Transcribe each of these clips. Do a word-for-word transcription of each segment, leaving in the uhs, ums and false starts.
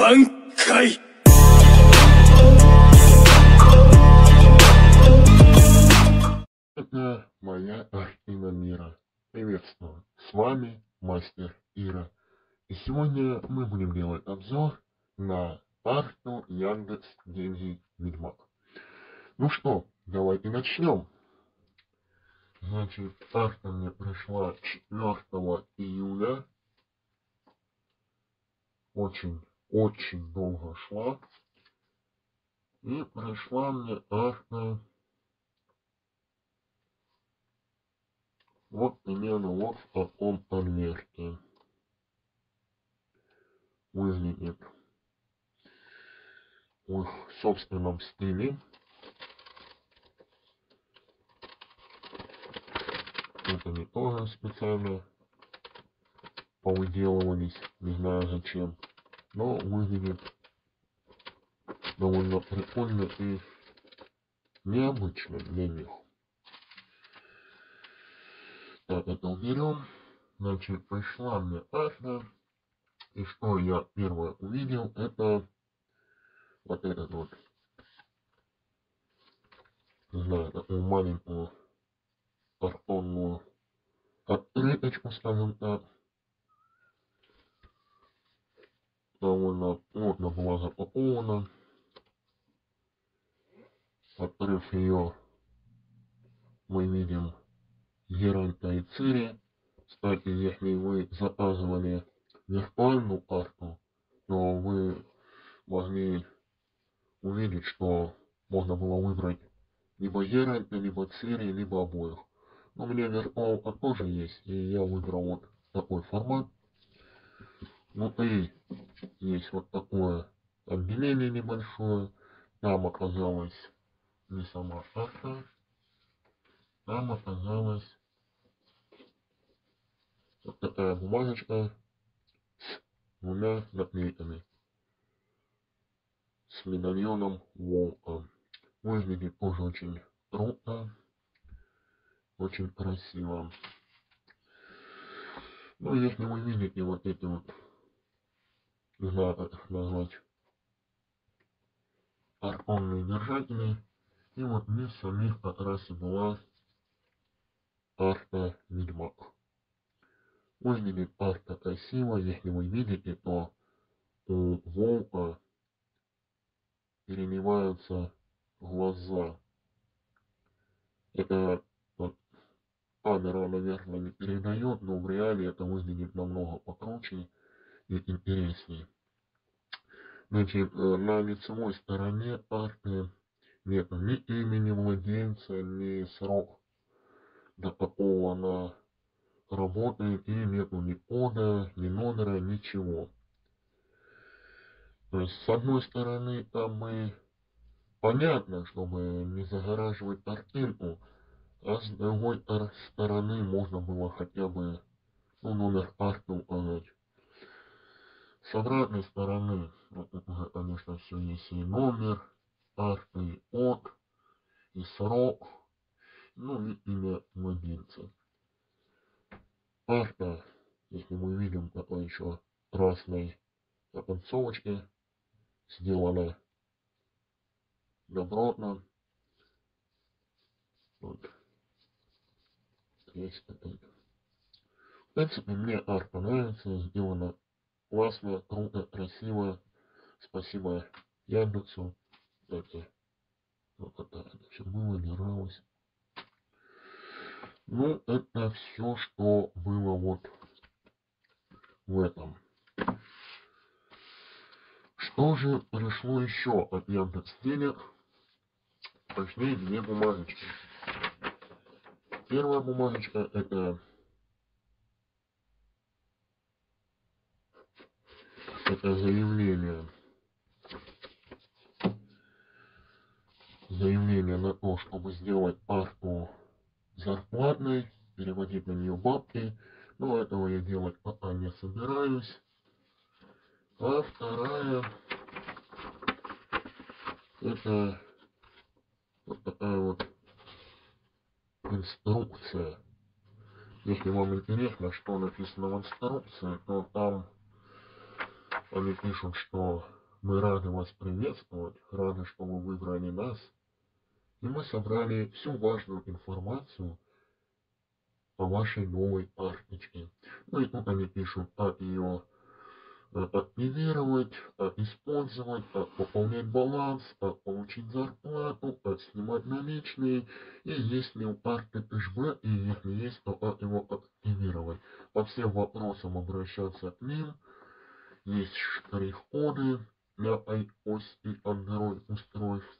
挽回。 Это моя картина мира. Приветствую. С вами мастер Ира. И сегодня мы будем делать обзор на карту Яндекс Деньги Ведьмак. Ну что, давайте начнем. Значит, карта мне пришла четвёртого июля. Очень-очень долго шла. И пришла мне карта вот примерно вот в таком конверте. Выглядит в собственном стиле. Это не тоже специально повыделывались, не знаю зачем, но выглядит довольно прикольно и необычно для них. Так, это уберем. Значит, пришла мне карта, и что я первое увидел, это вот этот вот, не знаю, такую маленькую картонную открыточку, скажем так. Довольно плотно была запакована. Открыв ее, мы видим Геранта и Цири. Кстати, если вы заказывали виртуальную карту, то вы могли увидеть, что можно было выбрать либо Геранта, либо Цири, либо обоих. Но у меня виртуалка тоже есть, и я выбрал вот такой формат. Внутри есть вот такое отделение небольшое. Там оказалась не сама карта, там оказалась вот такая бумажечка с двумя наклейками. С медальоном волка. Выглядит тоже очень круто. Очень красиво. Ну, если вы видите вот эти вот, не знаю, как их назвать, картонные держатели, и вот вместо самих как раз и была карта Ведьмак. Выглядит карта красиво. Если вы видите, то у волка переливаются глаза. Это вот камера, наверное, не передает, но в реале это выглядит намного покруче и интереснее. Значит, на лицевой стороне карты нет ни имени владельца, ни срок, до какого она работает, и нету ни кода, ни номера, ничего. То есть, с одной стороны, там и понятно, чтобы не загораживать картинку, а с другой стороны можно было хотя бы, ну, номер карты указать. С обратной стороны, вот тут уже, конечно, все есть, и номер карты, и код, и срок, ну и имя владельца. Карта, если мы видим, такой еще красной оконцовочки, сделана добротно. Вот. Есть такой. В принципе, мне карта нравится, сделана классно, круто, красиво. Спасибо Яндексу. Это вот это все было, держалось. Ну, это все, что было вот в этом. Что же пришло еще от Яндекс.Денег? Точнее, две бумажечки. Первая бумажечка — это это заявление. Заявление на то, чтобы сделать карту зарплатной, переводить на нее бабки. Но этого я делать пока не собираюсь. А вторая — это вот такая вот инструкция. Если вам интересно, что написано в инструкции, то там они пишут, что мы рады вас приветствовать, рады, что вы выбрали нас. И мы собрали всю важную информацию по вашей новой карточке. Ну и тут они пишут, как ее активировать, как использовать, как пополнять баланс, как получить зарплату, как снимать наличные, и если у карты кэшбэк, и если есть, то как его активировать. По всем вопросам обращаться к ним. Есть штрих-коды для iOS и Android устройств.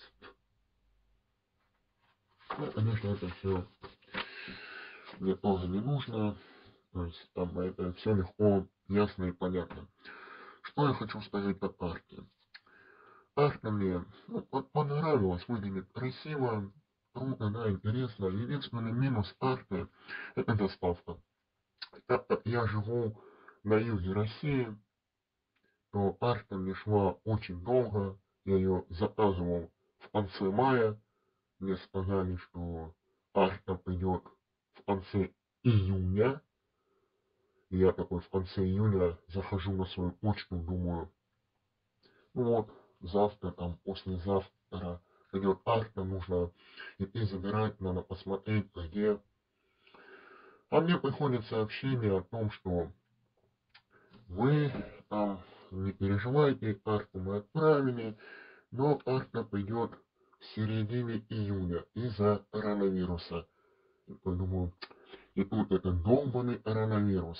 Ну, конечно, это все мне тоже не нужно. То есть там это все легко, ясно и понятно. Что я хочу сказать о карте? Карта мне ну, понравилась, выглядит красиво, круто, да, интересно. Единственный минус карты — это доставка. Так как я живу на юге России, то карта мне шла очень долго. Я ее заказывал в конце мая. Мне сказали, что карта придет в конце июня. И я такой в конце июня захожу на свою почту, думаю, ну вот, завтра, там, послезавтра придет карта, нужно идти забирать, надо посмотреть, где. А мне приходит сообщение о том, что вы там не переживайте, карту мы отправили, но карта придет в середине июня из-за коронавируса. Я подумал, и тут этот долбанный коронавирус.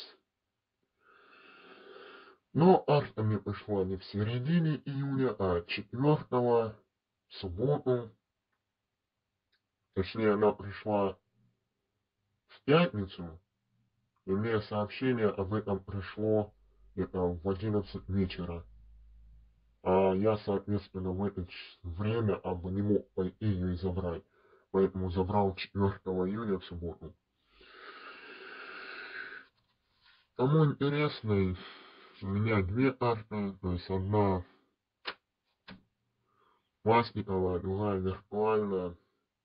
Но карта мне пришла не в середине июня, а четвёртого, в субботу. Точнее, она пришла в пятницу, и мне сообщение об этом пришло где-то в одиннадцать вечера. А я, соответственно, в это время абы не мог пойти ее и забрать. Поэтому забрал четвёртого июня в субботу. Кому интересно, у меня две карты, то есть одна пластиковая, другая виртуальная.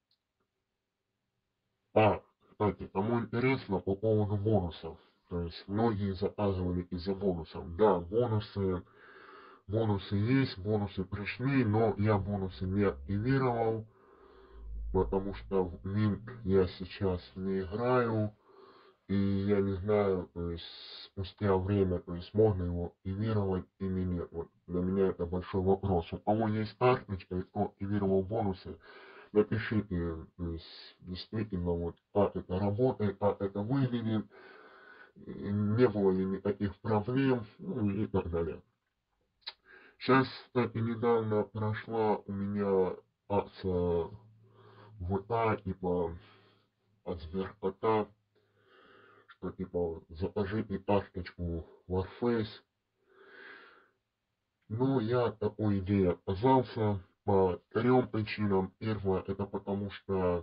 А, кстати, кому интересно по поводу бонусов. То есть многие заказывали из-за бонусов. Да, бонусы, бонусы есть, бонусы пришли, но я бонусы не активировал, потому что в Mint я сейчас не играю. И я не знаю, то есть спустя время, то есть можно его активировать или нет. Вот для меня это большой вопрос. У кого есть карточка и кто активировал бонусы, напишите, то есть действительно вот как это работает, как это выглядит, не было ли никаких проблем, ну и так далее. Сейчас, кстати, недавно прошла у меня акция ВК, типа от Сберкота, что типа закажите карточку Warface. Но я от такой идеи отказался по трем причинам. Первое, это потому что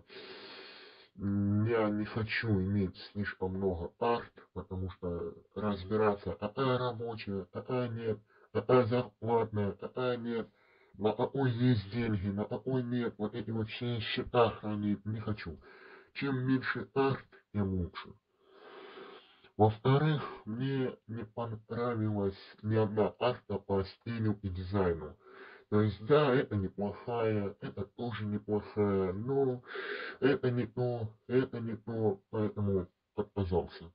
я не хочу иметь слишком много карт, потому что разбираться, какая рабочая, какая нет, какая зарплатная, какая нет, на какой есть деньги, на какой нет, вот эти вот все счета хранить не хочу. Чем меньше карт, тем лучше. Во-вторых, мне не понравилась ни одна карта по стилю и дизайну. То есть, да, это неплохая, это тоже неплохая, но это не то, это не то, поэтому отказался.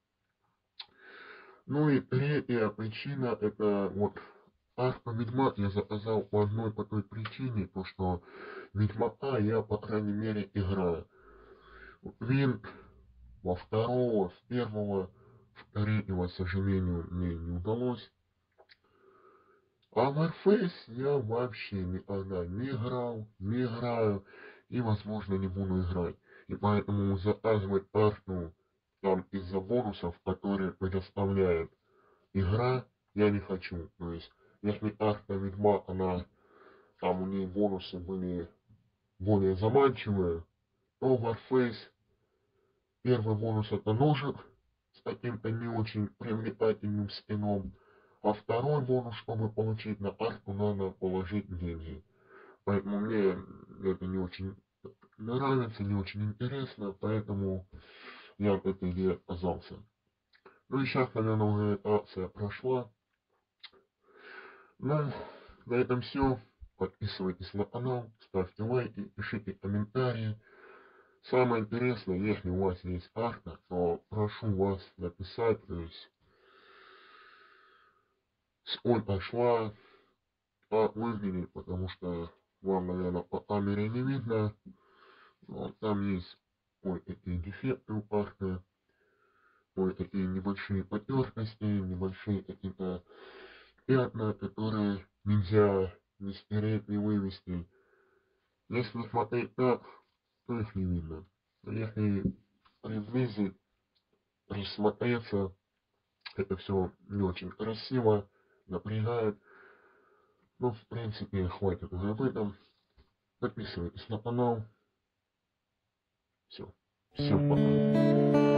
Ну и третья причина, это вот карту Ведьмак я заказал по одной по той причине, то что Ведьмака я, по крайней мере, играю. Винт во второго, в первого, в третьего, к сожалению, мне не удалось. А Warface я вообще никогда не играл, не играю и, возможно, не буду играть. И поэтому заказывать карту там из-за бонусов, которые предоставляет игра, я не хочу. То есть, если карта Ведьмак, она, там у нее бонусы были более заманчивые, то Warface первый бонус — это ножик с каким-то не очень привлекательным скином, а второй бонус, чтобы получить на карту, надо положить деньги. Поэтому мне это не очень нравится, не очень интересно, поэтому я от этой идеи отказался. Ну и сейчас, наверное, уже эта акция прошла. Ну, на этом все. Подписывайтесь на канал, ставьте лайки, пишите комментарии. Самое интересное, если у вас есть карта, то прошу вас написать, то есть сколько шла, как выглядит, потому что вам, наверное, по камере не видно. Но там есть кое-какие дефекты у карты, кое-какие небольшие потертости, небольшие какие-то пятна, которые нельзя ни стереть, ни вывести. Если смотреть так, то их не видно. Но если приблизить, присмотреться, это все не очень красиво, напрягает. Ну, в принципе, хватит уже об этом. Подписывайтесь на канал. Все. Всем пока.